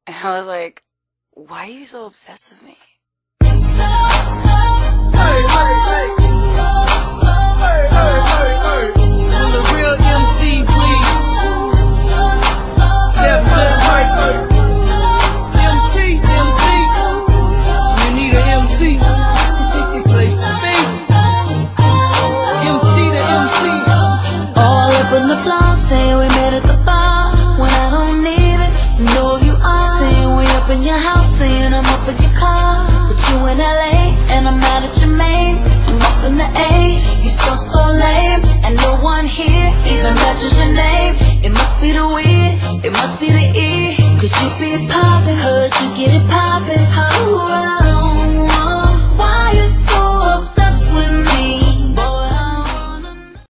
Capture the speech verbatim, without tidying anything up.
And I was like, why are you so obsessed with me? Hey, hey, hey. Hey, hey, hey, hey. Will the real M C please step to the mic? M C, M C. You need an M C. Place to be. M C to M C. All up on the floor, saying we met at the bar. When I don't need it, you know you are. Saying we up in your house, saying I'm up in your car. But you in L A, and I'm out at your mains. I'm up in the A, you so, so lame. And no one here even mentions your name. It must be the weed, it must be the